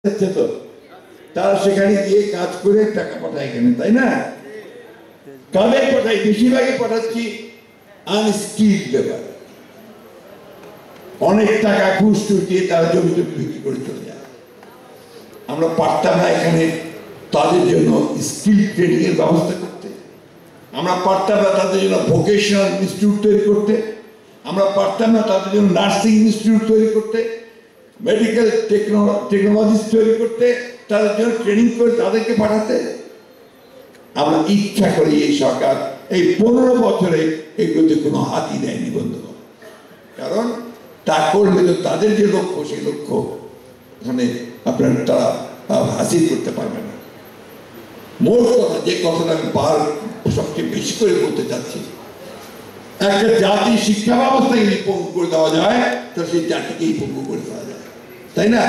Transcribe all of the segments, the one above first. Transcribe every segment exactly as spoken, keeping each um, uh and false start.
তো তারা সেখানে গিয়ে কাজ করে টাকা পাঠায় এখানে, তাই না? কাদের পাঠাই? বেশিরভাগই পাঠাচ্ছি আনস্কিল্ড লেবার। অনেক টাকা ঘুষ টুস দিয়ে তারা জমি টমি বিক্রি করে চলে যায়। আমরা পারতাম না এখানে তাদের জন্য স্কিল ট্রেনিং এর ব্যবস্থা করতে, আমরা পারতাম না তাদের জন্য ভোকেশনাল ইনস্টিটিউট তৈরি করতে, আমরা পারতাম না তাদের জন্য নার্সিং ইনস্টিটিউট তৈরি করতে, মেডিকেল টেকনোলজি তৈরি করতে, তাদের জন্য ট্রেনিং করে তাদেরকে পাঠাতে। আমরা ইচ্ছা করি এই সরকার এই পনেরো বছরে এগুলোতে কোনো হাতই দেয়নি বন্ধুগণ। কারণ তা করলে তো তাদের যে লক্ষ্য সেই লক্ষ্য ওখানে আপনার তারা হাসিল করতে পারবে না। মোট কথা, যে কথাটা আমি বার সবচেয়ে বেশি করে বলতে চাচ্ছি, একটা জাতির শিক্ষা ব্যবস্থাকে যদি পঙ্গু করে দেওয়া যায় তো সেই জাতিকেই পঙ্গু করে দেওয়া যায়, তাই না?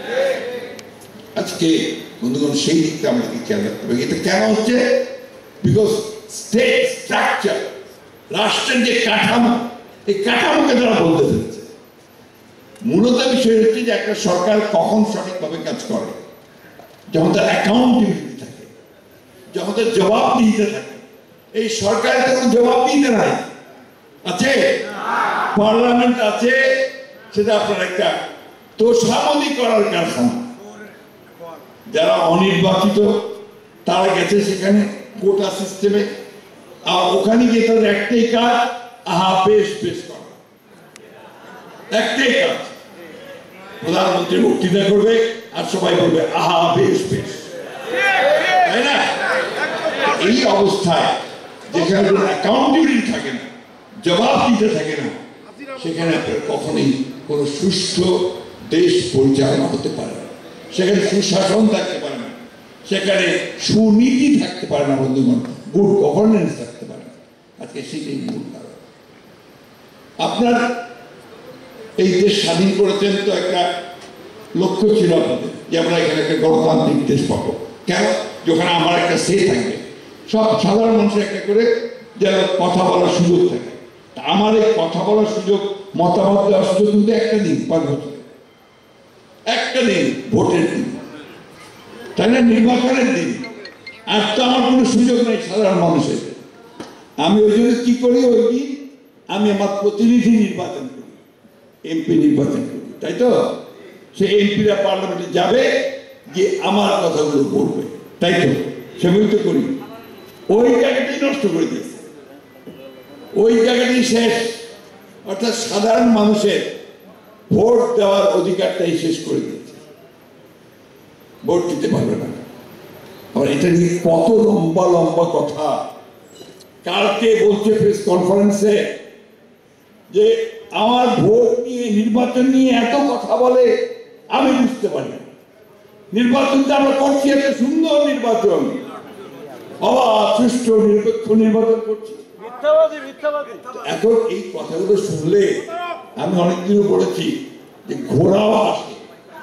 আজকে বন্ধুগণ সেই দিকটা আমাদেরকে খেয়াল রাখতে হবে। এটা কেন হচ্ছে? বিকজ স্টেট স্ট্রাকচার, রাষ্ট্রের যে কাঠামো, এই কাঠামোকে তারা বলতে ফেলছে। মূলত বিষয় হচ্ছে যে একটা সরকার কখন সঠিকভাবে কাজ করে, যখন তার অ্যাকাউন্টেবিলিটি থাকে, যখন তার জবাবদিহিতা থাকে। এই সরকারের কোনো জবাবদিহিতা নাই। আছে পার্লামেন্ট আছে, সেটা আপনার একটা তোষামদি করার কারখানা। যারা অনির্বাচিত তারা গেছে সেখানে কোটা সিস্টেমে, আর ওখানে গিয়ে তাদের একটাই কাজ, আহা বেশ বেশ করা, একটাই কাজ। প্রধানমন্ত্রী বক্তৃতা করবে আর সবাই বলবে আহা বেশ বেশ, তাই না? এই অবস্থায় যেখানে অ্যাকাউন্টেবিলিটি থাকে না, জবাব দিতে থাকে না, সেখানে আপনার কখনোই কোনো সুষ্ঠু দেশ পরিচালনা হতে পারে না, সেখানে সুশাসন থাকতে পারে না, সেখানে সুনীতি থাকতে পারে না বন্ধুগণ, গুড গভর্নেন্স থাকতে পারে না। আজকে সেটাই মূল কারণ। আপনার এই দেশ স্বাধীন করেছেন তো একটা লক্ষ্য ছিল আপনাদের যে আমরা এখানে একটা গণতান্ত্রিক দেশ পাবো। কেন? যেখানে আমার একটা সে থাকবে, সব সাধারণ মানুষের একটা করে যেন কথা বলার সুযোগ থাকে। আমার এই কথা বলার সুযোগ, মতামত দেওয়ার সুযোগ কিন্তু একটা দিন, পাঁচ বছরে একটা দিন, ভোটের দিন, তাই না? নির্বাচনের দিন। আর তো আমার কোনো সুযোগ নেই সাধারণ মানুষের। আমি ওই জন্য কি করি, ওই দিন আমি আমার প্রতিনিধি নির্বাচন করি, এমপি নির্বাচন করি, তাই তো? সে এমপিরা পার্লামেন্টে যাবে, যে আমার কথাগুলো বলবে, তাই তো? সেগুলো তো করি। ওই জায়গাটাই নষ্ট করে দিয়েছে, ওই জায়গাটাই শেষ। অর্থাৎ সাধারণ মানুষের ভোট দেওয়ার অধিকারটাই শেষ করে দিয়েছে, ভোট দিতে পারবে না। আর এটা নিয়ে কত লম্বা লম্বা কথা। কালকে বলছে প্রেস কনফারেন্সে যে আমার ভোট নিয়ে, নির্বাচন নিয়ে এত কথা বলে, আমি বুঝতে পারি না। নির্বাচনটা আমরা করছি, এত সুন্দর নির্বাচন, অবাধ সুষ্ঠু নিরপেক্ষ নির্বাচন করছি। এখন এই কথাগুলো শুনলে আমি অনেকদিনও বলেছি যে ঘোড়াও আসে।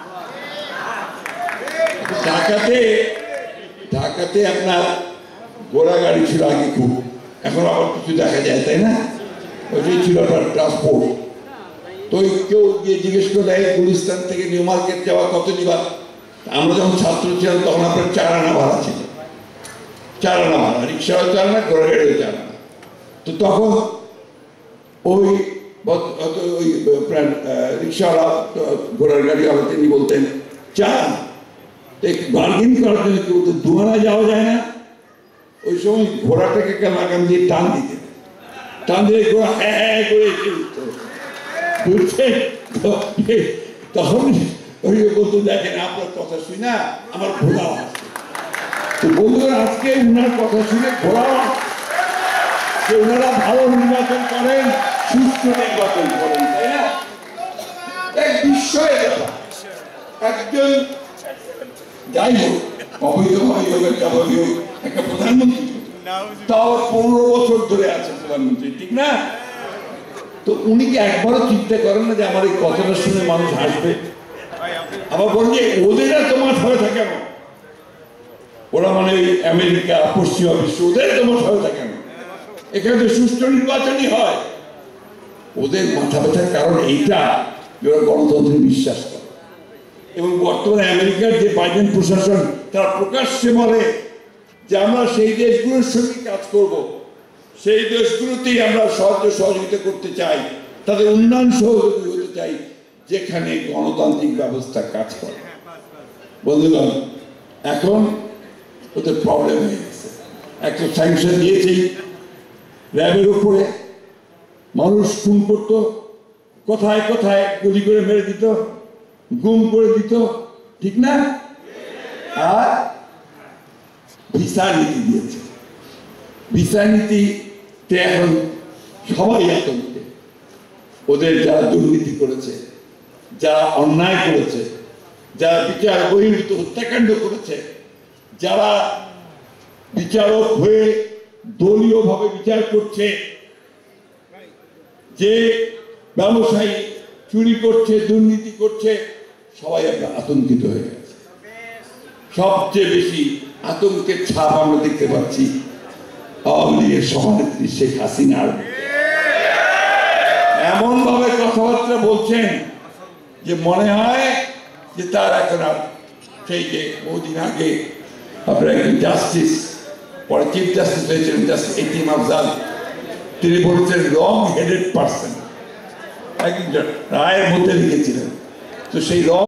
ঢাকাতে ঢাকাতে আপনার ঘোড়া গাড়ি ছিল আগে খুব, এখন আবার কিছু দেখা যায়, তাই না? ওইটাই ছিল আপনার ট্রান্সপোর্ট। তো কেউ গিয়ে জিজ্ঞেস করে দেয় গুলিস্তান থেকে নিউ মার্কেট যাওয়া কত নিবা? আমরা যখন ছাত্র ছিলাম তখন আপনার চার আনা ভাড়া ছিল, চার আনা ভাড়া, রিক্সাও চার আনা, ঘোড়া গাড়িও চার আনা। তো তখন ওই ওই রিক্সাওয়ালা, ঘোড়ার গাড়িওয়ালা, তিনি বলতেন চার, বার্গেন করার জন্য কেউ তো দু আনা যাওয়া যায় না। ওই সময় ঘোড়াটাকে লাগাম দিয়ে টান দিতে, টান দিয়ে ঘোড়া হ্যাঁ হ্যাঁ করে বুঝছেন? তখন ওই বলতো দেখেন আপনার কথা শুনি না আমার ঘোড়াও আসছে। তো বন্ধুরা আজকে উনার কথা শুনে ঘোড়াও আসছে। ওনারা ভালো নির্বাচন করেন, সুস্থ নির্বাচন করেন, তাই না? এক বিস্ময় ব্যাপার। একজন যাই হোক, অবৈধভাবে হোক একটা অবৈধ একটা প্রধানমন্ত্রী, তাও পনেরো বছর ধরে আছে প্রধানমন্ত্রী, ঠিক না? তো উনি কি একবারও চিন্তা করেন না যে আমার এই কথাটা শুনে মানুষ হাসবে? আবার বলেন যে ওদের এত মাথা ব্যথা কেন? ওরা মানে ওই আমেরিকা, পশ্চিমা বিশ্ব, ওদের এত মাথা ব্যথা কেন? এখানে তো সুষ্ঠু নির্বাচনই হয়। ওদের মাথা ব্যথার কারণ এইটা যে ওরা গণতন্ত্রে বিশ্বাস করে। এবং বর্তমানে আমেরিকার যে বাইডেন প্রশাসন তারা প্রকাশ্যে বলে যে আমরা সেই দেশগুলোর সঙ্গে কাজ করব, সেই দেশগুলোতেই আমরা সাহায্য সহযোগিতা করতে চাই, তাদের উন্নয়ন সহযোগী হতে চাই যেখানে গণতান্ত্রিক ব্যবস্থা কাজ করে। বন্ধুগণ, এখন ওদের প্রবলেম হয়ে গেছে। একটা স্যাংশন দিয়েছি র্যাবের উপরে, মানুষ খুন করতো, কোথায় কোথায় গুলি করে মেরে দিত, গুম করে দিত, ঠিক না? আর ভিসা নীতি দিয়েছে। ভিসা নীতিতে এখন সবাই আতঙ্কে। ওদের যারা দুর্নীতি করেছে, যারা অন্যায় করেছে, যারা বিচার বহির্ভূত হত্যাকাণ্ড করেছে, যারা বিচারক হয়ে দলীয়ভাবে বিচার করছে, যে ব্যবসায়ী চুরি করছে, দুর্নীতি করছে, সবাই আমরা আতঙ্কিত হয়ে গেছে। সবচেয়ে বেশি আতঙ্কের ছাপ আমরা দেখতে পাচ্ছি আওয়ামী লীগের সভানেত্রী শেখ হাসিনার। এমন ভাবে কথাবার্তা বলছেন যে মনে হয় যে তার এখন আর সেই যে বহুদিন আগে আপনার একজন জাস্টিস, পরে চিফ জাস্টিস হয়েছিলেন জাস্টিস এটিএম আফজাল, তিনি বলেছেন রং হেডেড পার্সন, একজন রায়ের মধ্যে লিখেছিলেন। তো সেই রং